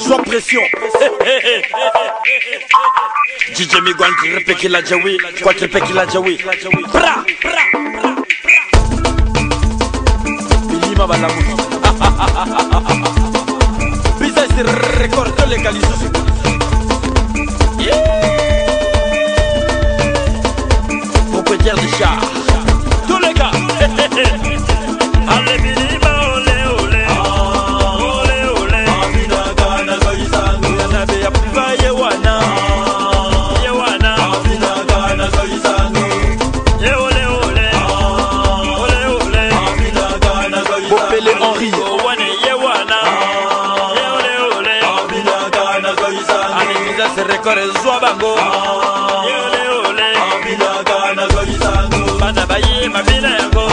Sois pression. DJ Miguel qui répète qu'il a déjà oui. Quoi qu'il répète qu'il a déjà oui. Bra, bra, bra, bra. Bilima Balamouki. Business record de les Calisous. Propriétaire des chars. Tous les gars. Allez, Bilima, olé, olé. Olé, olé. Yanabe ya priva yewana. Yewana. Ye olé, olé. Olé, olé. Bopele Henri. Yewana, yewana. Ye olé, olé. Allez, Misa se record zwa bango. Ye olé, olé. Bana baye mabina yango.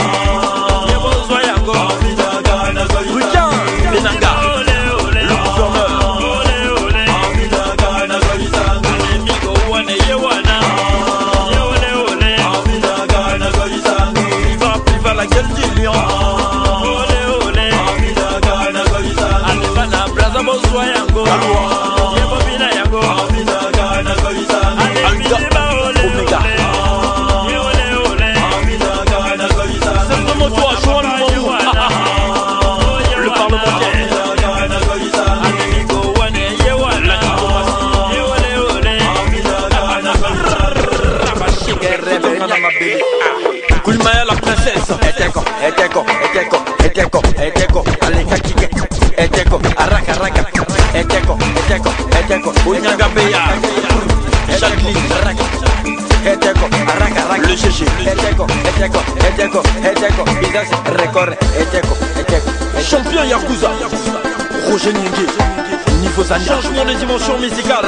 Kulmaya la princesse. Eteko, allez kakike. Eteko, araka, eteko, Unyaga Beya, Jacqueline, Eteko, araka, le GG. Eteko, Bidas, record, Eteko. Champion Yakuza, Roger Nyingi, niveau Zania. Changement de dimension musicale.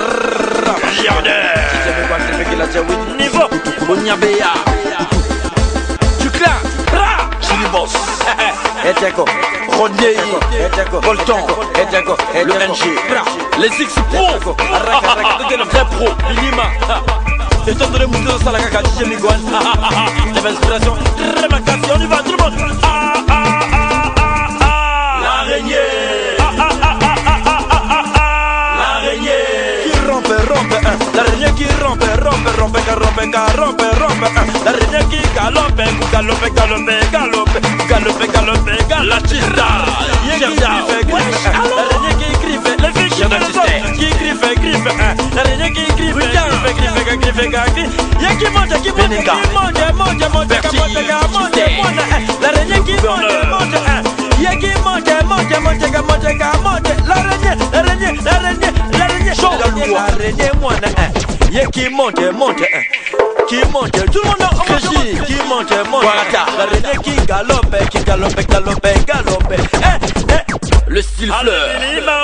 Niveau, Unyabeya. Boss. Eteko, Rodney, Bolton, le NG, les X Pro, le vrai pro, Bilima. Et toi de les moutons dans la caca, DJ Miguel. Les inspirations, remarquations, on y va tout le monde. L'araignée. L'araignée. Qui rompe, l'araignée qui rompe, l'araignée qui galope, la tista, l'araignée qui griffe, les fiches qui griffe, l'araignée qui griffe, y'a qui mange, l'araignée qui mange, y'a qui mange, l'araignée qui monte, qui monte, tout le monde en régie, qui monte, l'araignée qui galope, le style fleur.